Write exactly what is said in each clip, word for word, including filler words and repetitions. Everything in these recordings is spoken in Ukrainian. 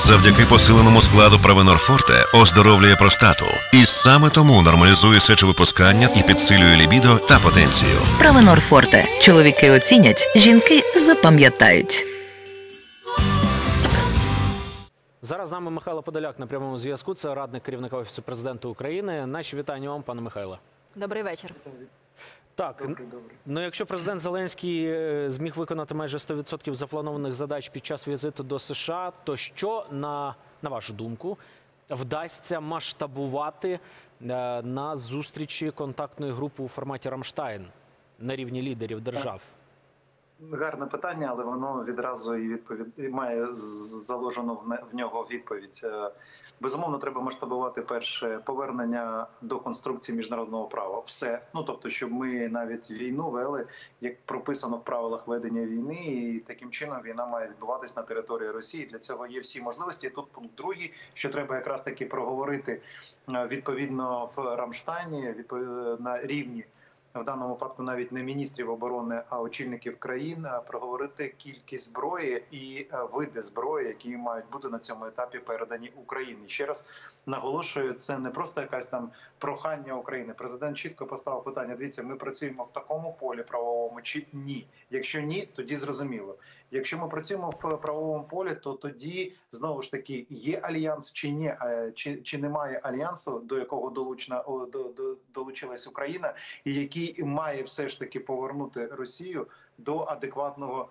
завдяки посиленому складу Провенор Форте оздоровлює простату. І саме тому нормалізує сечовипускання і підсилює лібідо та потенцію. Провенор Форте. Чоловіки оцінять, жінки запам'ятають. Зараз з нами Михайло Подоляк на прямому зв'язку. Це радник керівника Офісу Президента України. Наші вітання вам, пане Михайло. Добрий вечір. Так, добрий, добрий. Ну якщо президент Зеленський зміг виконати майже сто відсотків запланованих задач під час візиту до США, то що, на, на вашу думку, вдасться масштабувати на зустрічі контактної групи у форматі «Рамштайн» на рівні лідерів держав? Гарне питання, але воно відразу і відповідь і має заложено в нього відповідь. Безумовно, треба масштабувати перше повернення до конструкції міжнародного права. Все. Ну, тобто, щоб ми навіть війну вели, як прописано в правилах ведення війни, і таким чином війна має відбуватись на території Росії. Для цього є всі можливості. І тут пункт другий, що треба якраз таки проговорити відповідно в Рамштайні, на рівні, в даному випадку навіть не міністрів оборони, а очільників країн, проговорити кількість зброї і види зброї, які мають бути на цьому етапі передані Україні. Ще раз наголошую, це не просто якась там прохання України. Президент чітко поставив питання: дивіться, ми працюємо в такому полі правовому чи ні? Якщо ні, тоді зрозуміло. Якщо ми працюємо в правовому полі, то тоді, знову ж таки, є альянс чи ні, чи, чи немає альянсу, до якого долучена, до, до, долучилась Україна, і який має все ж таки повернути Росію до адекватного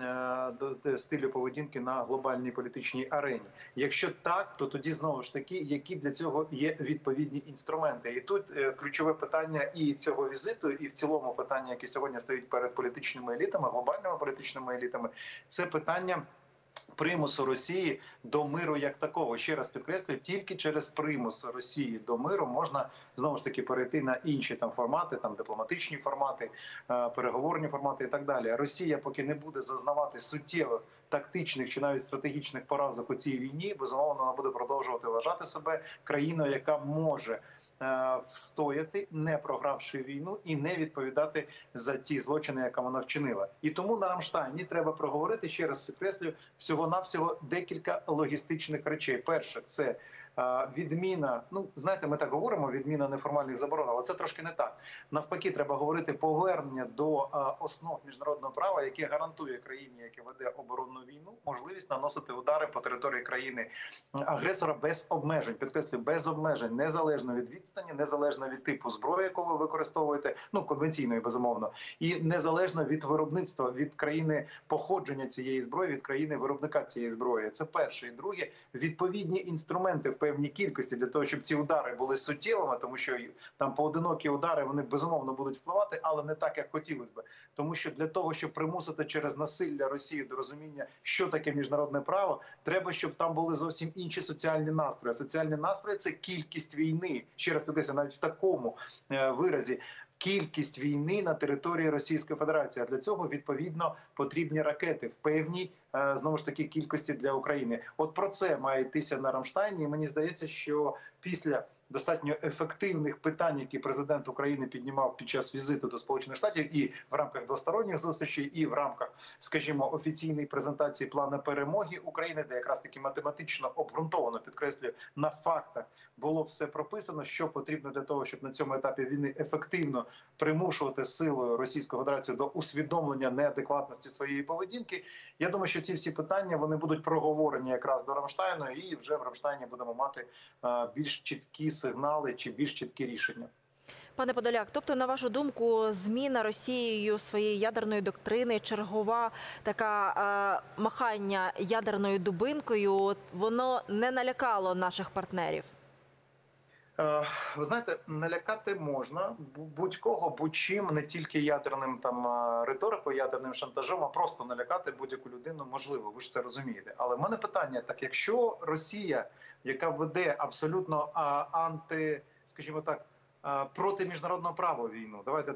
до стилю поведінки на глобальній політичній арені. Якщо так, то тоді знову ж таки, які для цього є відповідні інструменти. І тут ключове питання і цього візиту, і в цілому питання, яке сьогодні стоїть перед політичними елітами, глобальними політичними елітами, це питання примусу Росії до миру як такого. Ще раз підкреслюю, тільки через примус Росії до миру можна, знову ж таки, перейти на інші там формати, там дипломатичні формати, переговорні формати і так далі. Росія, поки не буде зазнавати суттєвих тактичних чи навіть стратегічних поразок у цій війні, безумовно, вона буде продовжувати вважати себе країною, яка може встояти, не програвши війну і не відповідати за ті злочини, які вона вчинила. І тому на Рамштайні треба проговорити, ще раз підкреслюю, всього-навсього декілька логістичних речей. Перше – це відміна, ну, знаєте, ми так говоримо, відміна неформальних заборон, але це трошки не так. Навпаки, треба говорити повернення до основ міжнародного права, яке гарантує країні, яка веде оборонну війну, можливість наносити удари по території країни-агресора без обмежень. Підкреслюю, без обмежень, незалежно від відстані, незалежно від типу зброї, яку ви використовуєте, ну, конвенційної, безумовно, і незалежно від виробництва, від країни походження цієї зброї, від країни виробника цієї зброї. Це перше. І друге, відповідні інструменти в певній кількості для того, щоб ці удари були суттєвими, тому що там поодинокі удари, вони безумовно будуть впливати, але не так, як хотілося б. Тому що для того, щоб примусити через насилля Росію до розуміння, що таке міжнародне право, треба, щоб там були зовсім інші соціальні настрої. Соціальні настрої – це кількість війни. Ще раз підкреслюю, навіть в такому виразі. Кількість війни на території Російської Федерації. А для цього, відповідно, потрібні ракети в певній, знову ж таки, кількості для України. От про це має йтися на Рамштайні. І мені здається, що після достатньо ефективних питань, які президент України піднімав під час візиту до Сполучених Штатів і в рамках двосторонніх зустрічей, і в рамках, скажімо, офіційної презентації плану перемоги України, де якраз таки математично обґрунтовано, підкреслюю, на фактах було все прописано, що потрібно для того, щоб на цьому етапі війни ефективно примушувати силою Російську Федерацію до усвідомлення неадекватності своєї поведінки. Я думаю, що ці всі питання, вони будуть проговорені якраз до Рамштайну, і вже в Рамштайні будемо мати а, більш чіткі сигнали чи більш чіткі рішення. Пане Подоляк, тобто, на вашу думку, зміна Росією своєї ядерної доктрини, чергова така е, махання ядерною дубинкою, воно не налякало наших партнерів? Ви знаєте, налякати можна будь-кого, будь-чим, не тільки ядерним там риторикою, ядерним шантажом, а просто налякати будь-яку людину можливо, ви ж це розумієте. Але в мене питання, так якщо Росія, яка веде абсолютно а, анти, скажімо так, проти міжнародного права війну, давайте так,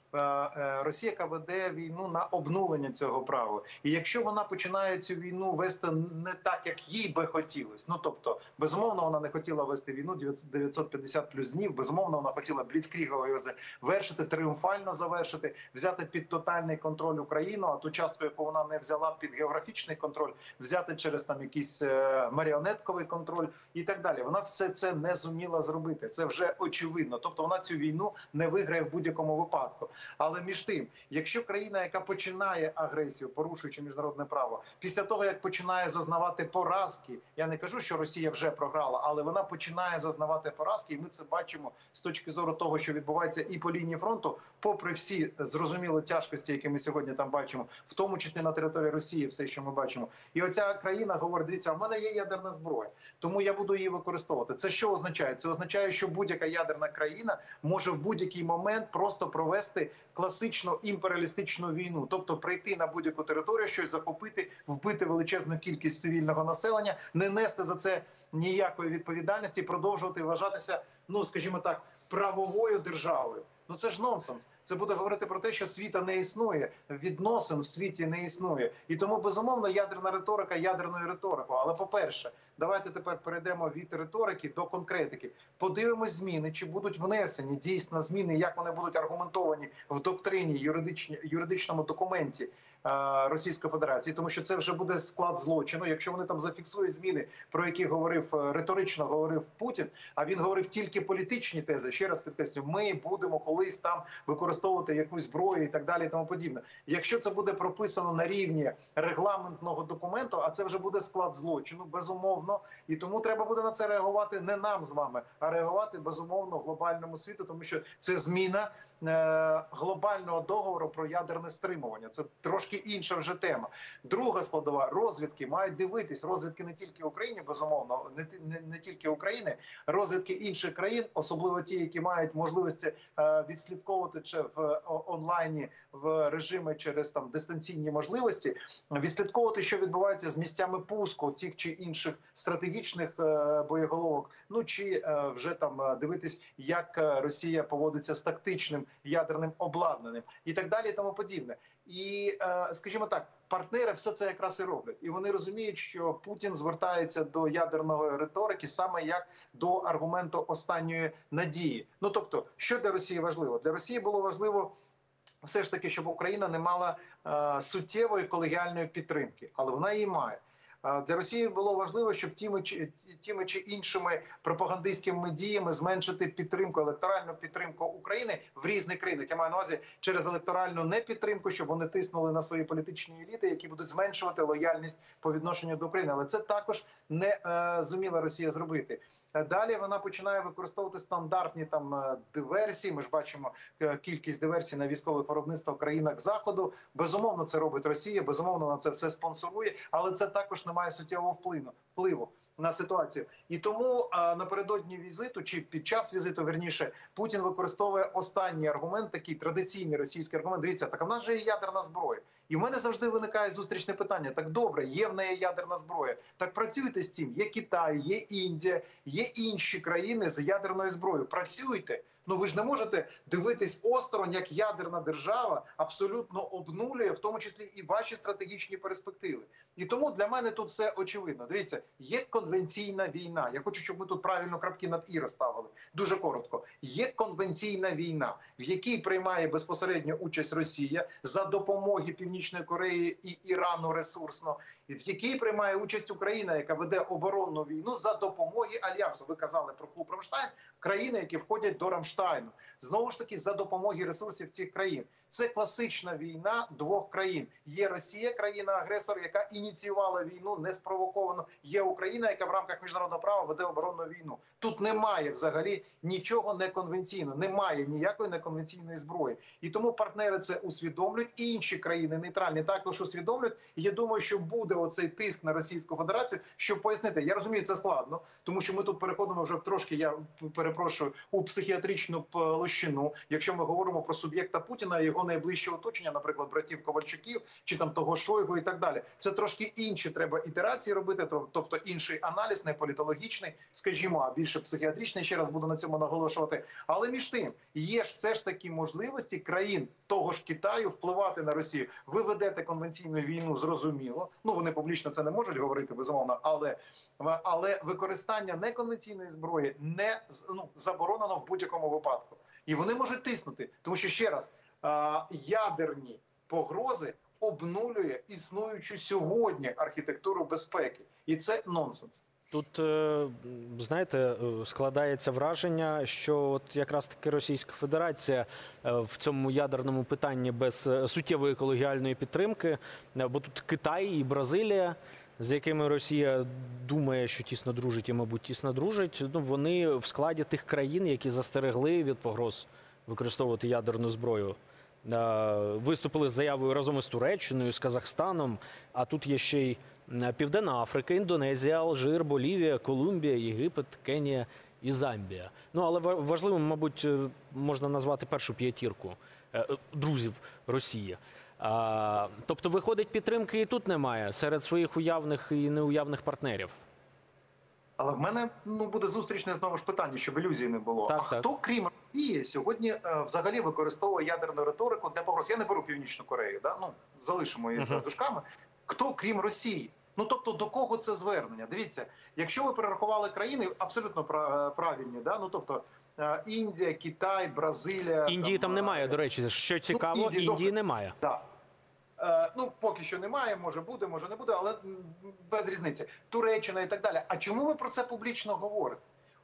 Росія, яка веде війну на обнулення цього права. І якщо вона починає цю війну вести не так, як їй би хотілося, ну тобто, безумовно, вона не хотіла вести війну дев'ятсот п'ятдесят плюс днів, безумовно, вона хотіла бліцкрігово його завершити, тріумфально завершити, взяти під тотальний контроль Україну, а ту частку, яку вона не взяла під географічний контроль, взяти через там якийсь маріонетковий контроль і так далі. Вона все це не зуміла зробити. Це вже очевидно. Тобто вона цю війну не виграє в будь-якому випадку. Але між тим, якщо країна, яка починає агресію, порушуючи міжнародне право, після того, як починає зазнавати поразки, я не кажу, що Росія вже програла, але вона починає зазнавати поразки, і ми це бачимо з точки зору того, що відбувається і по лінії фронту, попри всі зрозумілі тяжкості, які ми сьогодні там бачимо, в тому числі на території Росії, все, що ми бачимо. І оця країна говорить, дивіться, в мене є ядерна зброя, тому я буду її використовувати. Це що означає? Це означає, що будь-яка ядерна країна може в будь-який момент просто провести класичну імперіалістичну війну, тобто прийти на будь-яку територію, щось захопити, вбити величезну кількість цивільного населення, не нести за це ніякої відповідальності, продовжувати вважатися, ну, скажімо так, правовою державою. Ну це ж нонсенс. Це буде говорити про те, що світа не існує, відносин в світі не існує. І тому, безумовно, ядерна риторика ядерною риторикою. Але, по-перше, давайте тепер перейдемо від риторики до конкретики. Подивимось зміни, чи будуть внесені дійсно зміни, як вони будуть аргументовані в доктрині, юридичні, юридичному документі Російської Федерації, тому що це вже буде склад злочину. Якщо вони там зафіксують зміни, про які говорив риторично говорив Путін, а він говорив тільки політичні тези, ще раз підкреслю, ми будемо колись там використовувати якусь зброю і так далі і тому подібне. Якщо це буде прописано на рівні регламентного документу, а це вже буде склад злочину, безумовно, і тому треба буде на це реагувати не нам з вами, а реагувати, безумовно, глобальному світу, тому що це зміна глобального договору про ядерне стримування. Це трошки інша вже тема. Друга складова – розвідки мають дивитись. Розвідки не тільки Україні, безумовно, не, не, не тільки України, розвідки інших країн, особливо ті, які мають можливості е, відслідковувати чи в онлайні, в режимі через там дистанційні можливості, відслідковувати, що відбувається з місцями пуску тих чи інших стратегічних е, боєголовок, ну чи е, вже там дивитись, як Росія поводиться з тактичним ядерним обладнанням і так далі і тому подібне. І, скажімо так, партнери все це якраз і роблять. І вони розуміють, що Путін звертається до ядерної риторики саме як до аргументу останньої надії. Ну, тобто, що для Росії важливо? Для Росії було важливо все ж таки, щоб Україна не мала суттєвої колегіальної підтримки, але вона її має. Для Росії було важливо, щоб тими чи, тими чи іншими пропагандистськими діями зменшити підтримку, електоральну підтримку України в різних країнах. Я маю на увазі через електоральну непідтримку, щоб вони тиснули на свої політичні еліти, які будуть зменшувати лояльність по відношенню до України. Але це також не е, зуміла Росія зробити. Далі вона починає використовувати стандартні там диверсії. Ми ж бачимо кількість диверсій на військових виробництвах в країнах Заходу. Безумовно, це робить Росія, безумовно, на це все спонсорує, але це також не має суттєвого впливу, впливу на ситуацію. І тому а, напередодні візиту, чи під час візиту, верніше, Путін використовує останній аргумент, такий традиційний російський аргумент. Дивіться, так а в нас же є ядерна зброя. І в мене завжди виникає зустрічне питання. Так добре, є в неї ядерна зброя. Так працюйте з цим. Є Китай, є Індія, є інші країни з ядерною зброєю. Працюйте. Ну ви ж не можете дивитись осторонь, як ядерна держава абсолютно обнулює, в тому числі і ваші стратегічні перспективи. І тому для мене тут все очевидно. Дивіться, є конвенційна війна. Я хочу, щоб ми тут правильно крапки над «і» розставили. Дуже коротко. Є конвенційна війна, в якій приймає безпосередньо участь Росія за допомоги Північної Кореї і Ірану ресурсно, і в якій приймає участь Україна, яка веде оборонну війну за допомоги Альянсу. Ви казали про клуб Рамштайн, країни, які входять до Рамштайну. Знову ж таки, за допомоги ресурсів цих країн. Це класична війна двох країн. Є Росія, країна-агресор, яка ініціювала війну неспровоковано. Є Україна, яка в рамках міжнародного права веде оборонну війну. Тут немає взагалі нічого неконвенційного, немає ніякої неконвенційної зброї. І тому партнери це усвідомлюють, і інші країни нейтральні також усвідомлюють. І я думаю, що буде оцей тиск на Російську Федерацію, щоб пояснити. Я розумію, це складно, тому що ми тут переходимо вже в трошки, я перепрошую, у психіатричну площину. Якщо ми говоримо про суб'єкта Путіна і його найближче оточення, наприклад, братів Ковальчуків чи там того Шойгу і так далі. Це трошки інші треба ітерації робити, тобто інший аналіз, не політологічний, скажімо, а більше психіатричний, ще раз буду на цьому наголошувати. Але між тим, є ж все ж таки можливості країн того ж Китаю впливати на Росію. Ви ведете конвенційну війну, зрозуміло. Ну, вони публічно це не можуть говорити, безумовно, але, але використання неконвенційної зброї не ну, заборонено в будь-якому випадку. І вони можуть тиснути, тому що, ще раз, ядерні погрози обнулює існуючу сьогодні архітектуру безпеки. І це нонсенс. Тут, знаєте, складається враження, що от якраз таки Російська Федерація в цьому ядерному питанні без суттєвої колегіальної підтримки, бо тут Китай і Бразилія, з якими Росія думає, що тісно дружить і, мабуть, тісно дружить, ну, вони в складі тих країн, які застерегли від погроз використовувати ядерну зброю. Виступили з заявою разом із Туреччиною, з Казахстаном, а тут є ще й Південна Африка, Індонезія, Алжир, Болівія, Колумбія, Єгипет, Кенія і Замбія. Ну, але важливим, мабуть, можна назвати першу п'ятірку друзів Росії. А, тобто, виходить, підтримки і тут немає серед своїх уявних і неуявних партнерів. Але в мене ну, буде зустрічне знову ж питання, щоб ілюзій не було. Так, а так. хто, крім Росії, сьогодні е, взагалі використовує ядерну риторику для погроз? Я не беру Північну Корею, да? Ну, залишимо її uh-huh. за дужками. Хто, крім Росії? Ну, тобто, до кого це звернення? Дивіться, якщо ви перерахували країни, абсолютно правильні, да? Ну, тобто, е, Індія, Китай, Бразилія... Індії там, там немає, до речі, що цікаво, ну, Індії, Індії немає. Так. Е, ну, поки що немає, може буде, може не буде, але без різниці. Туреччина і так далі. А чому ви про це публічно говорите?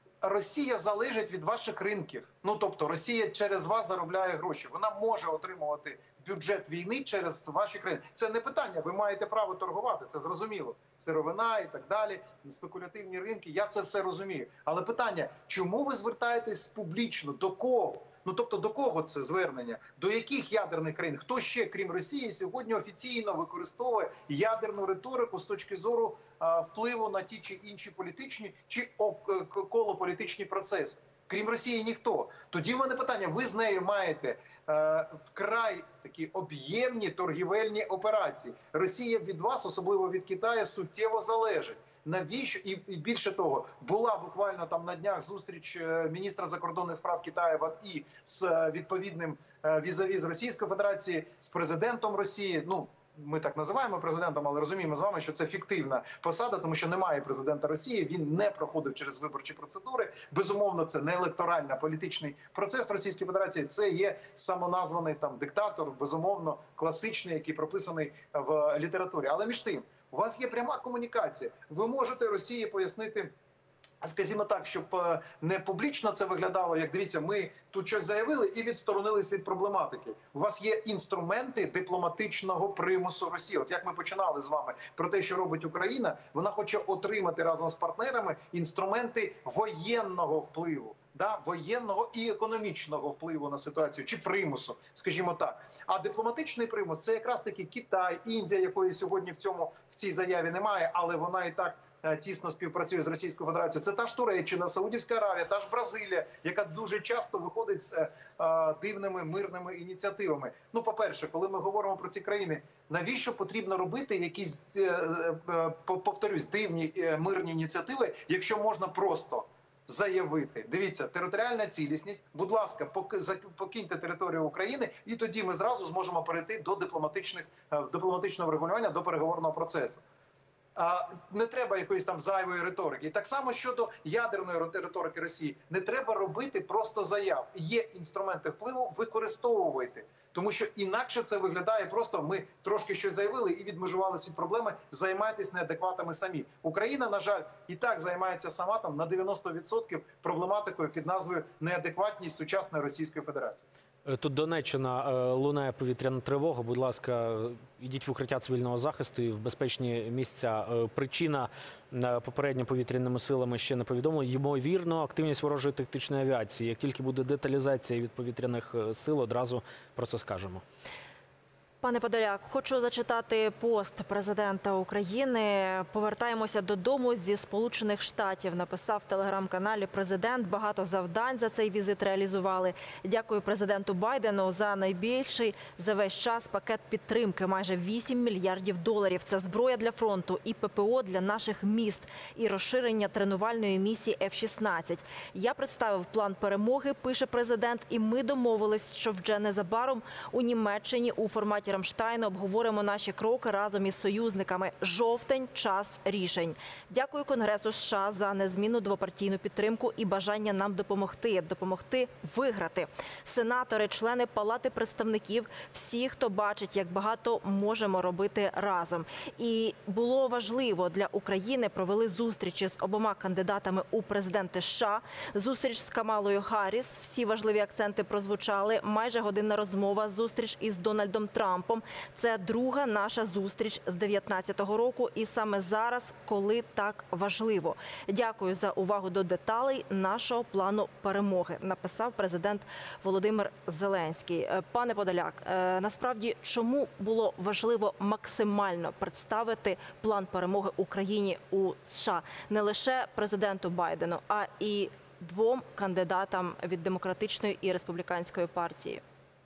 Росія залежить від ваших ринків. Ну, тобто, Росія через вас заробляє гроші. Вона може отримувати бюджет війни через ваші країни. Це не питання, ви маєте право торгувати, це зрозуміло. Сировина і так далі, спекулятивні ринки, я це все розумію. Але питання, чому ви звертаєтесь публічно, до кого? Ну, тобто, до кого це звернення? До яких ядерних країн? Хто ще, крім Росії, сьогодні офіційно використовує ядерну риторику з точки зору а, впливу на ті чи інші політичні, чи околополітичні процеси? Крім Росії, ніхто. Тоді в мене питання, ви з нею маєте е, вкрай такі об'ємні торгівельні операції. Росія від вас, особливо від Китаю, суттєво залежить. Навіщо? І, і більше того, була буквально там на днях зустріч міністра закордонних справ Китаю Ван І з відповідним візаві з Російської Федерації, з президентом Росії. Ну, ми так називаємо президентом, але розуміємо з вами, що це фіктивна посада, тому що немає президента Росії, він не проходив через виборчі процедури. Безумовно, це не електоральний політичний процес Російської Федерації, це є самоназваний там диктатор, безумовно, класичний, який прописаний в літературі. Але між тим, у вас є пряма комунікація. Ви можете Росії пояснити, скажімо так, щоб не публічно це виглядало, як дивіться, ми тут щось заявили і відсторонились від проблематики. У вас є інструменти дипломатичного примусу Росії. От як ми починали з вами про те, що робить Україна, вона хоче отримати разом з партнерами інструменти воєнного впливу. Да, воєнного і економічного впливу на ситуацію, чи примусу, скажімо так. А дипломатичний примус – це якраз таки Китай, Індія, якої сьогодні в цьому в цій заяві немає, але вона і так е, тісно співпрацює з Російською Федерацією. Це та ж Туреччина, Саудівська Аравія, та ж Бразилія, яка дуже часто виходить з е, дивними мирними ініціативами. Ну, по-перше, коли ми говоримо про ці країни, навіщо потрібно робити якісь, е, е, повторюсь, дивні е, мирні ініціативи, якщо можна просто заявити, дивіться, територіальна цілісність, будь ласка, покиньте територію України, і тоді ми зразу зможемо перейти до дипломатичних, дипломатичного врегулювання, до переговорного процесу. А не треба якоїсь там зайвої риторики. І так само щодо ядерної риторики Росії. Не треба робити просто заяв. Є інструменти впливу, використовуйте. Тому що інакше це виглядає просто, ми трошки щось заявили і відмежувалися від проблеми, займайтесь неадекватами самі. Україна, на жаль, і так займається сама там на дев'яносто відсотків проблематикою під назвою «Неадекватність сучасної Російської Федерації». Тут Донеччина, лунає повітряна тривога. Будь ласка, ідіть в укриття цивільного захисту і в безпечні місця. Причина попередньо повітряними силами ще не повідомлена. Ймовірно, активність ворожої тактичної авіації. Як тільки буде деталізація від повітряних сил, одразу про це скажемо. Пане Подоляк, хочу зачитати пост президента України. Повертаємося додому зі Сполучених Штатів. Написав в телеграм-каналі президент. Багато завдань за цей візит реалізували. Дякую президенту Байдену за найбільший за весь час пакет підтримки. Майже вісім мільярдів доларів. Це зброя для фронту і ППО для наших міст. І розширення тренувальної місії еф шістнадцять. Я представив план перемоги, пише президент. І ми домовились, що вже незабаром у Німеччині у форматі Рамштайну обговоримо наші кроки разом із союзниками. Жовтень – час рішень. Дякую Конгресу США за незмінну двопартійну підтримку і бажання нам допомогти, допомогти виграти. Сенатори, члени Палати представників, всі, хто бачить, як багато можемо робити разом. І було важливо для України, провели зустрічі з обома кандидатами у президенти США, зустріч з Камалою Харріс, всі важливі акценти прозвучали, майже годинна розмова, зустріч із Дональдом Трампом. Це друга наша зустріч з дев'ятнадцятого року і саме зараз, коли так важливо. Дякую за увагу до деталей нашого плану перемоги, написав президент Володимир Зеленський. Пане Подоляк, насправді, чому було важливо максимально представити план перемоги Україні у США? Не лише президенту Байдену, а і двом кандидатам від Демократичної і Республіканської партії.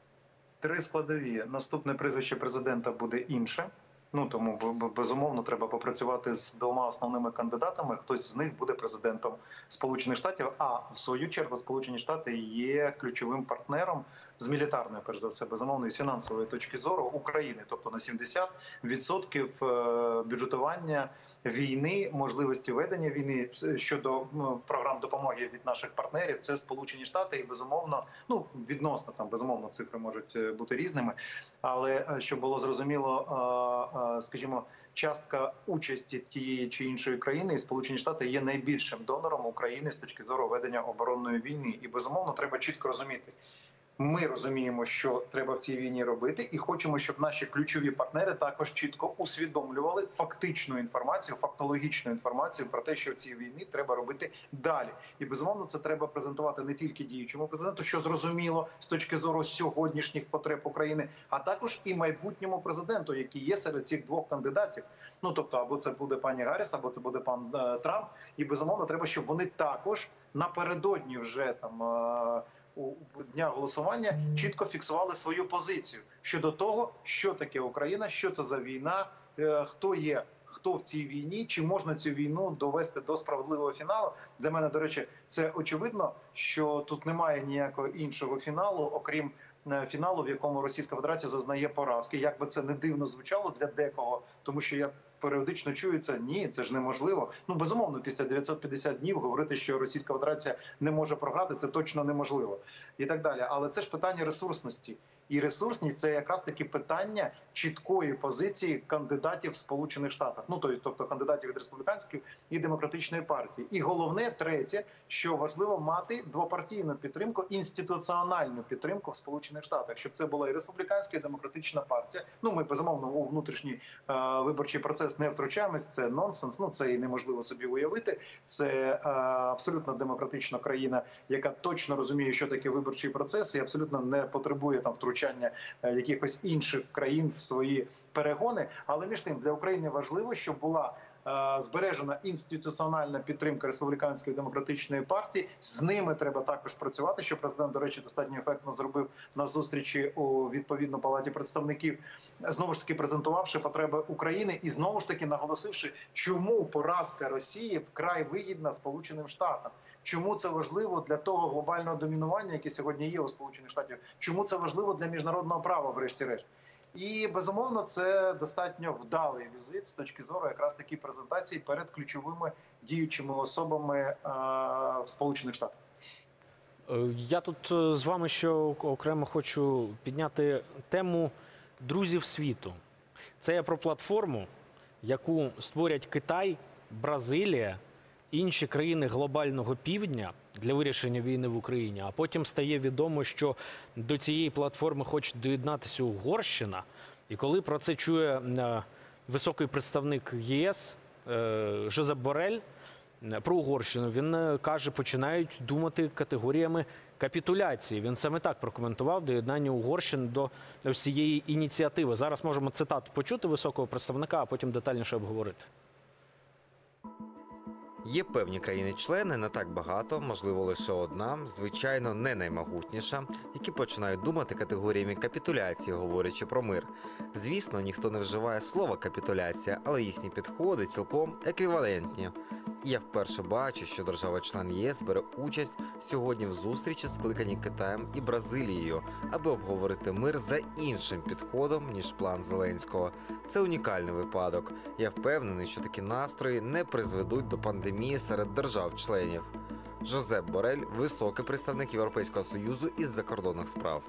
Три складові. Наступне прізвище президента буде інше. Ну, тому, безумовно, треба попрацювати з двома основними кандидатами. Хтось з них буде президентом Сполучених Штатів, а в свою чергу Сполучені Штати є ключовим партнером з мілітарної, перш за все, безумовно, і з фінансової точки зору України. Тобто на сімдесят відсотків бюджетування війни, можливості ведення війни щодо програм допомоги від наших партнерів – це Сполучені Штати. І, безумовно, ну, відносно, там, безумовно, цифри можуть бути різними. Але, щоб було зрозуміло, скажімо, частка участі тієї чи іншої країни, і Сполучені Штати є найбільшим донором України з точки зору ведення оборонної війни. І, безумовно, треба чітко розуміти. Ми розуміємо, що треба в цій війні робити, і хочемо, щоб наші ключові партнери також чітко усвідомлювали фактичну інформацію, фактологічну інформацію про те, що в цій війні треба робити далі. І, безумовно, це треба презентувати не тільки діючому президенту, що зрозуміло з точки зору сьогоднішніх потреб України, а також і майбутньому президенту, який є серед цих двох кандидатів. Ну, тобто, або це буде пані Гарріс, або це буде пан е, Трамп. І, безумовно, треба, щоб вони також напередодні вже там е, у дня голосування чітко фіксували свою позицію щодо того, що таке Україна, що це за війна, хто є, хто в цій війні, чи можна цю війну довести до справедливого фіналу. Для мене, до речі, це очевидно, що тут немає ніякого іншого фіналу, окрім фіналу, в якому Російська Федерація зазнає поразки. Як би це не дивно звучало для декого, тому що я періодично чую це, ні, це ж неможливо. Ну, безумовно, після дев'ятсот п'ятдесят днів говорити, що Російська Федерація не може програти, це точно неможливо. І так далі. Але це ж питання ресурсності. І ресурсність – це якраз таки питання чіткої позиції кандидатів в Сполучених Штатах. Ну, тобто кандидатів від Республіканської і Демократичної партії. І головне, третє, що важливо мати двопартійну підтримку, інституціональну підтримку в Сполучених Штатах, щоб це була і Республіканська, і Демократична партія. Ну, ми, безумовно, у внутрішній е, виборчий процес не втручаємось, це нонсенс, ну, це і неможливо собі уявити. Це е, абсолютно демократична країна, яка точно розуміє, що таке виборчий процес, і абсолютно не потребує там втручання якихось інших країн в свої перегони. Але між тим для України важливо, щоб була е, збережена інституціональна підтримка Республіканської демократичної партії. З ними треба також працювати, що президент, до речі, достатньо ефектно зробив на зустрічі у відповідно Палаті представників, знову ж таки презентувавши потреби України і знову ж таки наголосивши, чому поразка Росії вкрай вигідна Сполученим Штатам. Чому це важливо для того глобального домінування, яке сьогодні є у Сполучених Штатів? Чому це важливо для міжнародного права, врешті-решт? І, безумовно, це достатньо вдалий візит з точки зору якраз такі презентації перед ключовими діючими особами а, в Сполучених Штатах. Я тут з вами ще окремо хочу підняти тему друзів світу. Це я про платформу, яку створять Китай, Бразилія, інші країни глобального півдня для вирішення війни в Україні, а потім стає відомо, що до цієї платформи хоче доєднатися Угорщина. І коли про це чує високий представник ЄС Жозеп Борель про Угорщину, він каже, починають думати категоріями капітуляції. Він саме так прокоментував доєднання Угорщини до ось цієї ініціативи. Зараз можемо цитату почути високого представника, а потім детальніше обговорити. Є певні країни-члени, не так багато, можливо, лише одна, звичайно, не наймогутніша, які починають думати категоріями капітуляції, говорячи про мир. Звісно, ніхто не вживає слова «капітуляція», але їхні підходи цілком еквівалентні. І я вперше бачу, що держава-член ЄС бере участь сьогодні в зустрічі, скликаній Китаєм і Бразилією, аби обговорити мир за іншим підходом, ніж план Зеленського. Це унікальний випадок. Я впевнений, що такі настрої не призведуть до пандемії серед держав-членів. Жозеп Борель – високий представник Європейського Союзу із закордонних справ.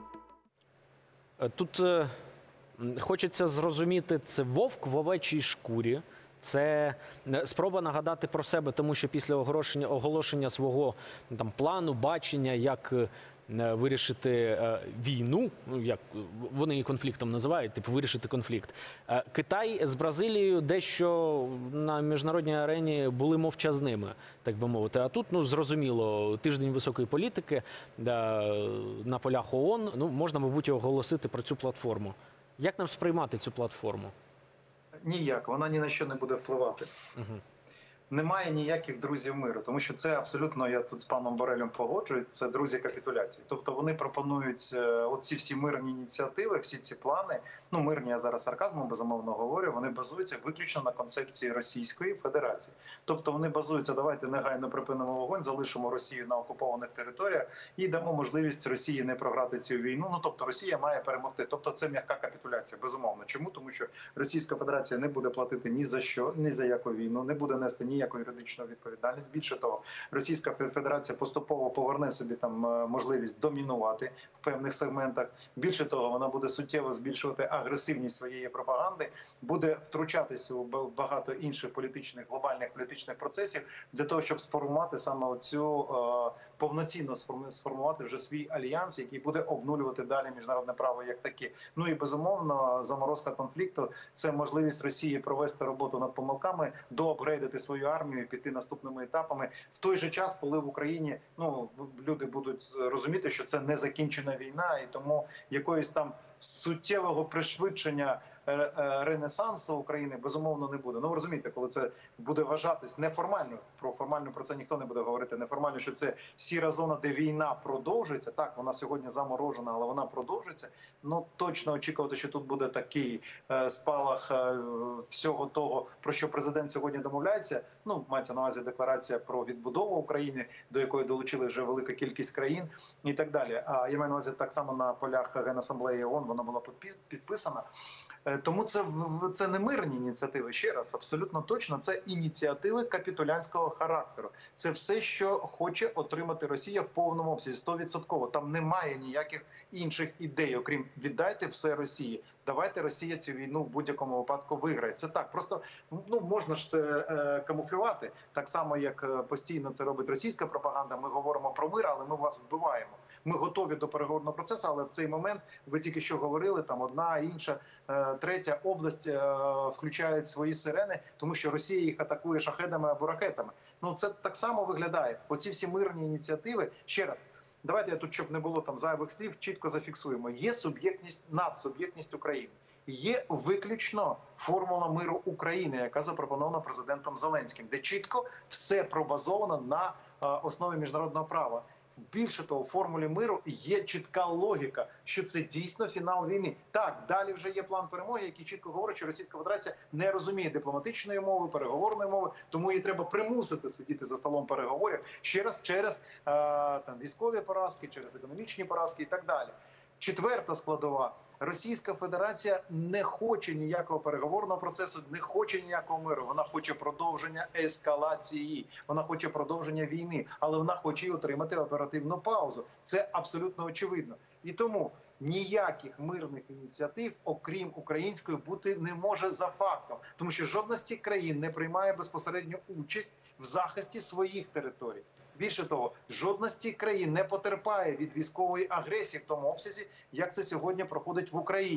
Тут е, хочеться зрозуміти, це вовк в овечій шкурі. Це спроба нагадати про себе, тому що після оголошення, оголошення свого там, плану, бачення, як вирішити е, війну, ну, як вони її конфліктом називають, типу вирішити конфлікт. Е, Китай з Бразилією дещо на міжнародній арені були мовчазними, так би мовити. А тут, ну, зрозуміло, тиждень високої політики е, на полях ООН, ну, можна, мабуть, оголосити про цю платформу. Як нам сприймати цю платформу? Ніяк, вона ні на що не буде впливати. Угу. Немає ніяких друзів миру, тому що це абсолютно, я тут з паном Борелем погоджуюсь, це друзі капітуляції. Тобто вони пропонують оці всі мирні ініціативи, всі ці плани, ну мирні, я зараз сарказмом безумовно говорю, вони базуються виключно на концепції Російської Федерації. Тобто вони базуються, давайте негайно припинимо вогонь, залишимо Росію на окупованих територіях і дамо можливість Росії не програти цю війну. Ну тобто Росія має перемогти. Тобто це м'яка капітуляція, безумовно. Чому? Тому що Російська Федерація не буде платити ні за що, ні за яку війну, не буде нести ні ніяку юридичну відповідальність. Більше того, Російська Федерація поступово поверне собі там можливість домінувати в певних сегментах. Більше того, вона буде суттєво збільшувати агресивність своєї пропаганди, буде втручатися у багато інших політичних, глобальних політичних процесів для того, щоб сформувати саме оцю повноцінно сформувати вже свій альянс, який буде обнулювати далі міжнародне право як таке. Ну і безумовно, заморозка конфлікту – це можливість Росії провести роботу над помилками, доапгрейдити свою армію, піти наступними етапами. В той же час, коли в Україні, ну, люди будуть розуміти, що це не закінчена війна, і тому якоїсь там суттєвого пришвидшення ренесансу України безумовно не буде. Ну ви розумієте, коли це буде вважатись неформально, про формально про це ніхто не буде говорити, неформально, що це сіра зона, де війна продовжується, так, вона сьогодні заморожена, але вона продовжується, ну точно очікувати, що тут буде такий е, спалах е, всього того, про що президент сьогодні домовляється, ну, мається на увазі декларація про відбудову України, до якої долучили вже велика кількість країн і так далі. А я маю на увазі так само на полях Генасамблеї ООН, вона була підписана. Тому це, це не мирні ініціативи, ще раз, абсолютно точно, це ініціативи капітулянського характеру. Це все, що хоче отримати Росія в повному обсязі, сто відсотків. Там немає ніяких інших ідей, окрім віддайте все Росії. Давайте Росія цю війну в будь-якому випадку виграє. Це так, просто ну можна ж це е, камуфлювати, так само, як постійно це робить російська пропаганда. Ми говоримо про мир, але ми вас вбиваємо. Ми готові до переговорного процесу, але в цей момент, ви тільки що говорили, там одна, інша, е, третя область е, включають свої сирени, тому що Росія їх атакує шахедами або ракетами. Ну це так само виглядає. Оці всі мирні ініціативи, ще раз, давайте я тут, щоб не було там зайвих слів, чітко зафіксуємо. Є суб'єктність, надсуб'єктність України. Є виключно формула миру України, яка запропонована президентом Зеленським, де чітко все пробазовано на основі міжнародного права. Більше того, в формулі миру є чітка логіка, що це дійсно фінал війни. Так, далі вже є план перемоги, який чітко говорить, що Російська Федерація не розуміє дипломатичної мови, переговорної мови, тому її треба примусити сидіти за столом переговорів ще раз через е, там, військові поразки, через економічні поразки і так далі. Четверта складова. Російська Федерація не хоче ніякого переговорного процесу, не хоче ніякого миру. Вона хоче продовження ескалації, вона хоче продовження війни, але вона хоче і отримати оперативну паузу. Це абсолютно очевидно. І тому ніяких мирних ініціатив, окрім української, бути не може за фактом. Тому що жодна з цих країн не приймає безпосередню участь в захисті своїх територій. Більше того, жодна з цих країн не потерпає від військової агресії в тому обсязі, як це сьогодні проходить в Україні.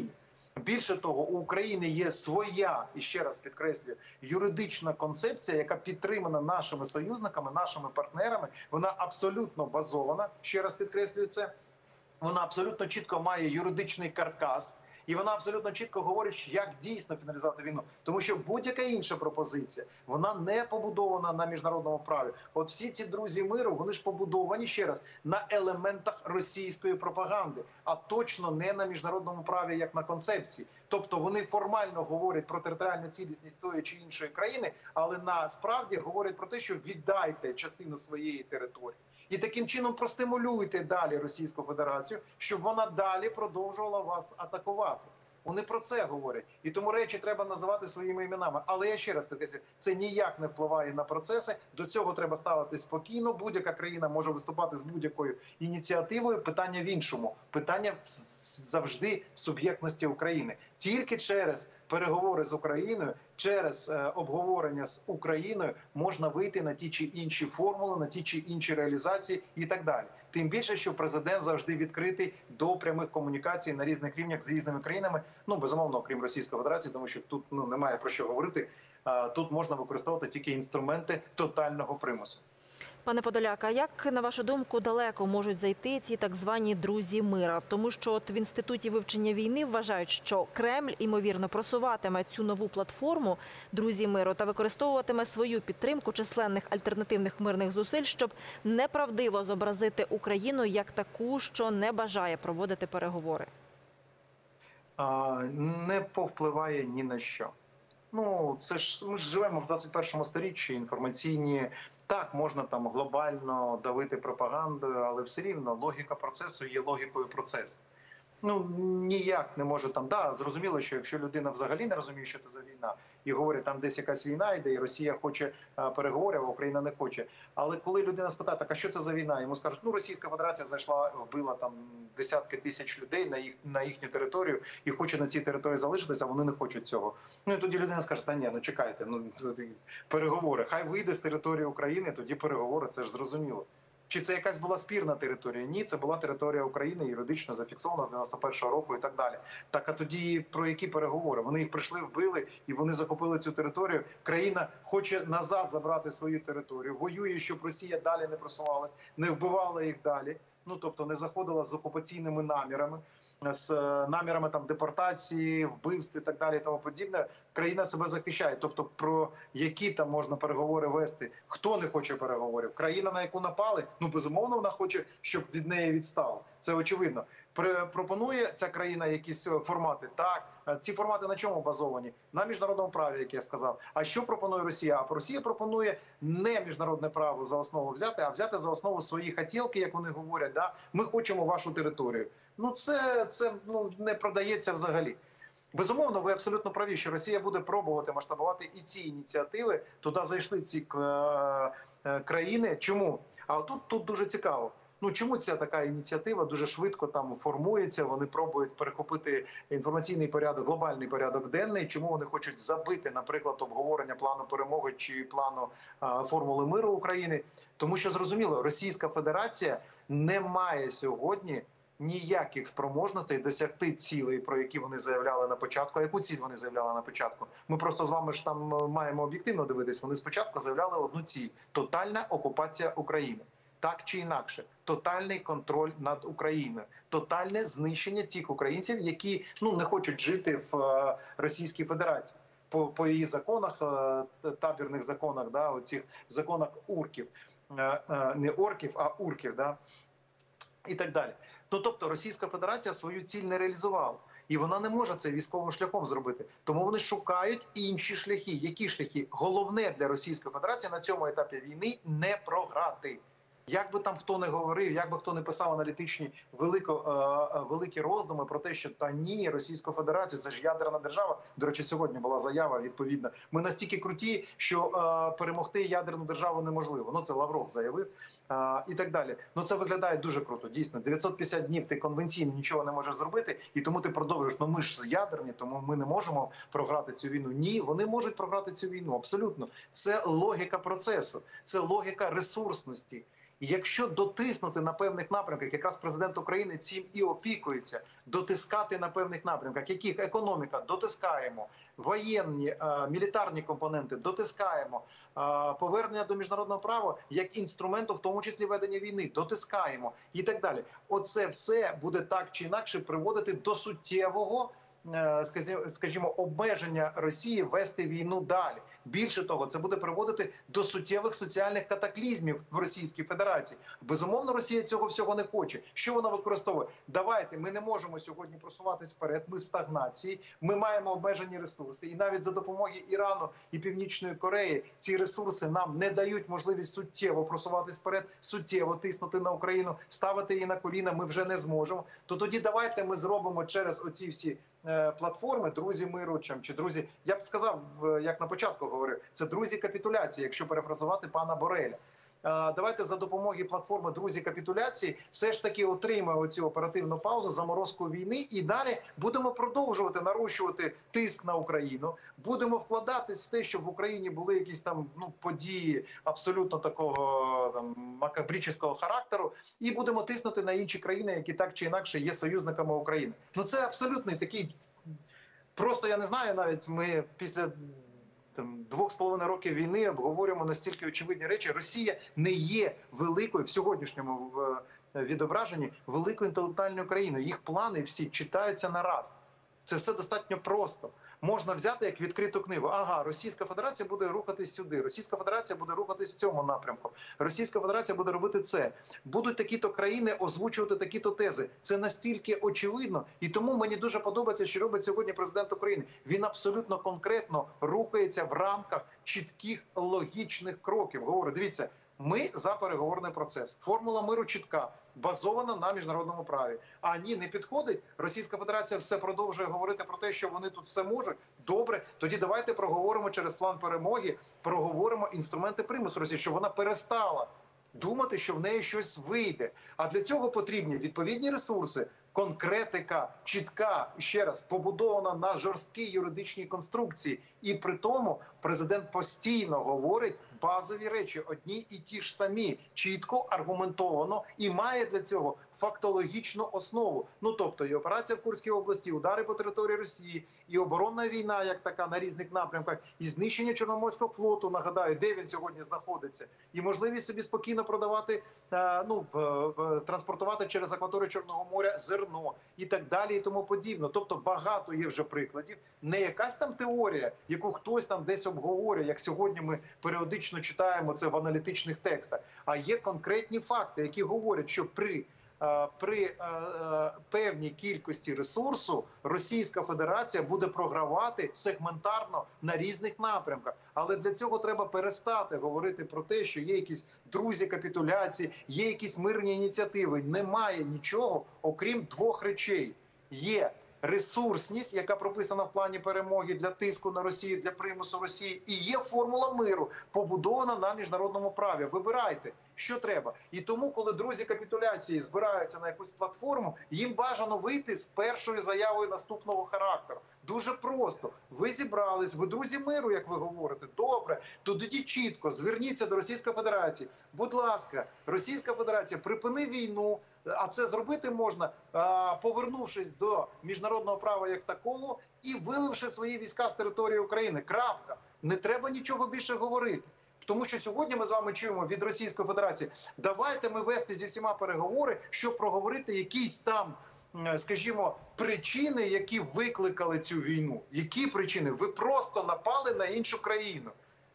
Більше того, у України є своя, і ще раз підкреслюю, юридична концепція, яка підтримана нашими союзниками, нашими партнерами. Вона абсолютно базована, ще раз підкреслюю це. Вона абсолютно чітко має юридичний каркас. І вона абсолютно чітко говорить, як дійсно фіналізувати війну. Тому що будь-яка інша пропозиція, вона не побудована на міжнародному праві. От всі ці друзі миру, вони ж побудовані, ще раз, на елементах російської пропаганди, а точно не на міжнародному праві, як на концепції. Тобто вони формально говорять про територіальну цілісність тої чи іншої країни, але насправді говорять про те, що віддайте частину своєї території. І таким чином простимулюйте далі Російську Федерацію, щоб вона далі продовжувала вас атакувати. Вони про це говорять. І тому речі треба називати своїми іменами. Але я ще раз підкреслюю, це ніяк не впливає на процеси. До цього треба ставитись спокійно. Будь-яка країна може виступати з будь-якою ініціативою. Питання в іншому. Питання завжди в суб'єктності України. Тільки через переговори з Україною, через е, обговорення з Україною можна вийти на ті чи інші формули, на ті чи інші реалізації і так далі. Тим більше, що президент завжди відкритий до прямих комунікацій на різних рівнях з різними країнами. Ну, безумовно, окрім Російської Федерації, тому що тут ну, немає про що говорити. А, тут можна використовувати тільки інструменти тотального примусу. Пане Подоляк, а як, на вашу думку, далеко можуть зайти ці так звані «друзі мира»? Тому що от в Інституті вивчення війни вважають, що Кремль, імовірно, просуватиме цю нову платформу «Друзі миру» та використовуватиме свою підтримку численних альтернативних мирних зусиль, щоб неправдиво зобразити Україну як таку, що не бажає проводити переговори. А, не повпливає ні на що. Ну, це ж ми ж живемо в двадцять першому сторіччі, інформаційні. Так, можна там глобально давити пропагандою, але все рівно логіка процесу є логікою процесу. Ну, ніяк не може там, да, зрозуміло, що якщо людина взагалі не розуміє, що це за війна, і говорить, там десь якась війна йде, і Росія хоче а, переговорів, а Україна не хоче. Але коли людина спитає, так, а що це за війна? Йому скажуть, ну, Російська Федерація зайшла, вбила там десятки тисяч людей на, їх, на їхню територію і хоче на цій території залишитися, а вони не хочуть цього. Ну, і тоді людина скаже, та ні, ну чекайте, ну, переговори. Хай вийде з території України, тоді переговори, це ж зрозуміло. Чи це якась була спірна територія? Ні, це була територія України, юридично зафіксована з дев'яносто першого року і так далі. Так, а тоді про які переговори? Вони їх прийшли, вбили, і вони захопили цю територію. Країна хоче назад забрати свою територію, воює, щоб Росія далі не просувалась, не вбивала їх далі. Ну, тобто не заходила з окупаційними намірами, з намірами там депортації, вбивств і так далі і тому подібне. Країна себе захищає. Тобто про які там можна переговори вести? Хто не хоче переговорів? Країна, на яку напали? Ну, безумовно, вона хоче, щоб від неї відстало. Це очевидно. Пропонує ця країна якісь формати? Так. Ці формати на чому базовані? На міжнародному праві, як я сказав. А що пропонує Росія? А Росія пропонує не міжнародне право за основу взяти, а взяти за основу свої хотілки, як вони говорять. Да? Ми хочемо вашу територію. Ну це, це ну, не продається взагалі. Безумовно, ви абсолютно праві, що Росія буде пробувати масштабувати і ці ініціативи. Туди зайшли ці країни. Чому? А тут, тут дуже цікаво. Ну, чому ця така ініціатива дуже швидко там формується, вони пробують перехопити інформаційний порядок, глобальний порядок денний, чому вони хочуть забити, наприклад, обговорення плану перемоги чи плану а, формули миру України? Тому що, зрозуміло, Російська Федерація не має сьогодні ніяких спроможностей досягти цілей, про які вони заявляли на початку. А яку ціль вони заявляли на початку? Ми просто з вами ж там маємо об'єктивно дивитись. Вони спочатку заявляли одну ціль – тотальна окупація України. Так чи інакше, тотальний контроль над Україною, тотальне знищення тих українців, які ну не хочуть жити в е, Російській Федерації. По, по її законах, е, табірних законах, да, оцих законах урків, е, е, не орків, а урків, да, і так далі. Ну, тобто Російська Федерація свою ціль не реалізувала. І вона не може це військовим шляхом зробити. Тому вони шукають інші шляхи. Які шляхи? Головне для Російської Федерації на цьому етапі війни – не програти. Як би там хто не говорив, як би хто не писав аналітичні велико, е, великі роздуми про те, що та ні, Російська Федерація, це ж ядерна держава. До речі, сьогодні була заява відповідна. Ми настільки круті, що е, перемогти ядерну державу неможливо. Ну, це Лавров заявив е, і так далі. Ну, це виглядає дуже круто, дійсно. дев'ятсот п'ятдесят днів ти конвенційно нічого не можеш зробити, і тому ти продовжуєш. Ну, ми ж ядерні, тому ми не можемо програти цю війну. Ні, вони можуть програти цю війну, абсолютно. Це логіка процесу, це логіка ресурсності. І якщо дотиснути на певних напрямках, якраз президент України цим і опікується, дотискати на певних напрямках, яких економіка дотискаємо, воєнні, а, мілітарні компоненти дотискаємо, а, повернення до міжнародного права як інструменту, в тому числі ведення війни, дотискаємо і так далі. Оце все буде так чи інакше приводити до суттєвого, скажімо, обмеження Росії вести війну далі. Більше того, це буде приводити до суттєвих соціальних катаклізмів в Російській Федерації. Безумовно, Росія цього всього не хоче. Що вона використовує? Давайте, ми не можемо сьогодні просуватись вперед, ми в стагнації, ми маємо обмежені ресурси. І навіть за допомогою Ірану і Північної Кореї ці ресурси нам не дають можливість суттєво просуватись вперед, суттєво тиснути на Україну, ставити її на коліна ми вже не зможемо. То тоді давайте ми зробимо через оці всі платформи «Друзі миру» чи «Друзі», я б сказав, як на початку говорив, це «Друзі капітуляції», якщо перефразувати пана Бореля. Давайте за допомогою платформи «Друзі капітуляції» все ж таки отримаємо цю оперативну паузу, заморозку війни і далі будемо продовжувати нарощувати тиск на Україну, будемо вкладатись в те, щоб в Україні були якісь там ну, події абсолютно такого там, макабрічного характеру, і будемо тиснути на інші країни, які так чи інакше є союзниками України. Ну це абсолютний такий, просто я не знаю навіть, ми після Там, двох з половиною років війни обговорюємо настільки очевидні речі. Росія не є великою в сьогоднішньому відображенні великою інтелектуальною країною. Їх плани всі читаються на раз. Це все достатньо просто. Можна взяти як відкриту книгу. Ага, Російська Федерація буде рухатись сюди, Російська Федерація буде рухатись в цьому напрямку, Російська Федерація буде робити це. Будуть такі-то країни озвучувати такі-то тези. Це настільки очевидно. І тому мені дуже подобається, що робить сьогодні президент України. Він абсолютно конкретно рухається в рамках чітких логічних кроків. Говорить, дивіться, ми за переговорний процес. Формула миру чітка, базована на міжнародному праві. А ні, не підходить. Російська Федерація все продовжує говорити про те, що вони тут все можуть. Добре, тоді давайте проговоримо через план перемоги, проговоримо інструменти примусу Росії, щоб вона перестала думати, що в неї щось вийде. А для цього потрібні відповідні ресурси, конкретика, чітка, ще раз, побудована на жорсткій юридичній конструкції. І при тому президент постійно говорить базові речі, одні і ті ж самі, чітко, аргументовано, і має для цього фактологічну основу. Ну, тобто, і операція в Курській області, удари по території Росії, і оборонна війна, як така, на різних напрямках, і знищення Чорноморського флоту, нагадаю, де він сьогодні знаходиться, і можливість собі спокійно продавати, ну, транспортувати через акваторію Чорного моря зерно, і так далі, і тому подібне. Тобто, багато є вже прикладів. Не якась там теорія, яку хтось там десь обговорює, як сьогодні ми періодично читаємо це в аналітичних текстах, а є конкретні факти, які говорять, що при при певній кількості ресурсу Російська Федерація буде програвати сегментарно на різних напрямках. Але для цього треба перестати говорити про те, що є якісь друзі капітуляції, є якісь мирні ініціативи. Немає нічого, окрім двох речей. Є ресурсність, яка прописана в плані перемоги для тиску на Росію, для примусу Росії, і є формула миру, побудована на міжнародному праві. Вибирайте, що треба. І тому, коли друзі капітуляції збираються на якусь платформу, їм бажано вийти з першою заявою наступного характеру. Дуже просто. Ви зібрались, ви друзі миру, як ви говорите. Добре, тоді чітко зверніться до Російської Федерації. Будь ласка, Російська Федерація, припини війну, а це зробити можна, повернувшись до міжнародного права як такого і вивівши свої війська з території України. Крапка. Не треба нічого більше говорити. Тому що сьогодні ми з вами чуємо від Російської Федерації, давайте ми вести зі всіма переговори, щоб проговорити якісь там, скажімо, причини, які викликали цю війну. Які причини? Ви просто напали на іншу країну.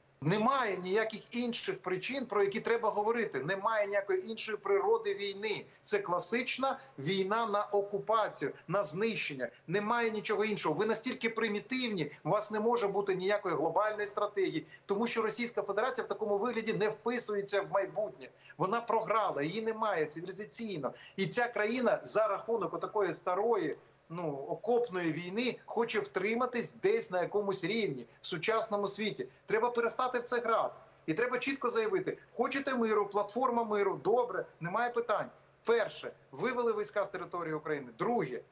Немає ніяких інших причин, про які треба говорити. Немає ніякої іншої природи війни. Це класична війна на окупацію, на знищення. Немає нічого іншого. Ви настільки примітивні, у вас не може бути ніякої глобальної стратегії. Тому що Російська Федерація в такому вигляді не вписується в майбутнє. Вона програла, її немає цивілізаційно. І ця країна за рахунок отакої старої, ну, окопної війни хоче втриматись десь на якомусь рівні в сучасному світі. Треба перестати в це грати. І треба чітко заявити, хочете миру, платформа миру, добре, немає питань. Перше, вивели війська з території України. Друге,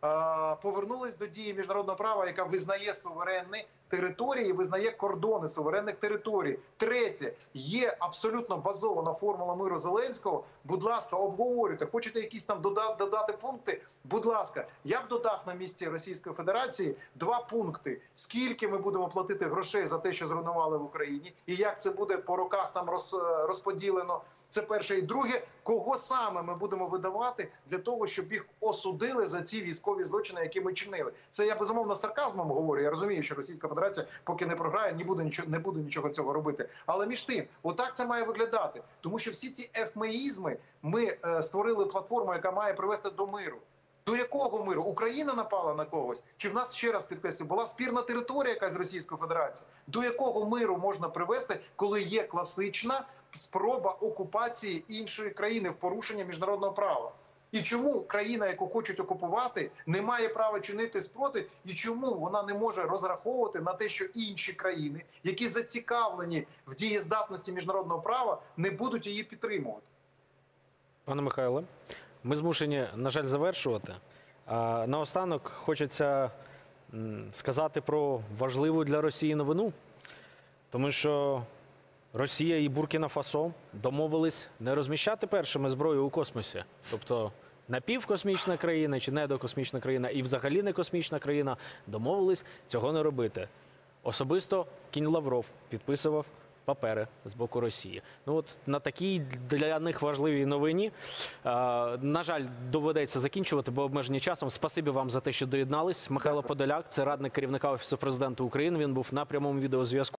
повернулись до дії міжнародного права, яка визнає суверенні території, визнає кордони суверенних територій. Третє, є абсолютно базована формула миру Зеленського. Будь ласка, обговорюйте. Хочете якісь там додати, додати пункти? Будь ласка, я б додав на місці Російської Федерації два пункти. Скільки ми будемо платити грошей за те, що зруйнували в Україні, і як це буде по роках там розподілено. Це перше. І друге, кого саме ми будемо видавати для того, щоб їх осудили за ці військові злочини, які ми чинили. Це я, безумовно, сарказмом говорю. Я розумію, що Російська Федерація, поки не програє, не буде нічого, не буде нічого цього робити. Але між тим, отак це має виглядати. Тому що всі ці ефмеїзми, ми е, створили платформу, яка має привести до миру. До якого миру? Україна напала на когось? Чи в нас, ще раз підкреслю, була спірна територія якась з Російської Федерації? До якого миру можна привести, коли є класична спроба окупації іншої країни в порушення міжнародного права? І чому країна, яку хочуть окупувати, не має права чинити спротив? І чому вона не може розраховувати на те, що інші країни, які зацікавлені в дієздатності міжнародного права, не будуть її підтримувати? Пане Михайле, ми змушені, на жаль, завершувати. А наостанок хочеться сказати про важливу для Росії новину, тому що Росія і Буркіна-Фасо домовились не розміщати першими зброю у космосі. Тобто напівкосмічна країна чи недокосмічна країна і взагалі не космічна країна домовились цього не робити. Особисто кінь Лавров підписував папери з боку Росії. Ну от на такій для них важливій новині, е, на жаль, доведеться закінчувати, бо обмежені часом. Спасибі вам за те, що доєднались. Михайло Подоляк, це радник керівника Офісу Президента України. Він був на прямому відеозв'язку.